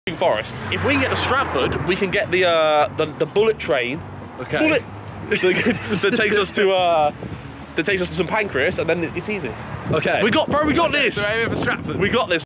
forest. If we can get to Stratford, we can get the bullet train. Okay. Bullet that takes us to St Pancras, and then it's easy. Okay. We got this. So we're aiming for Stratford. We got this.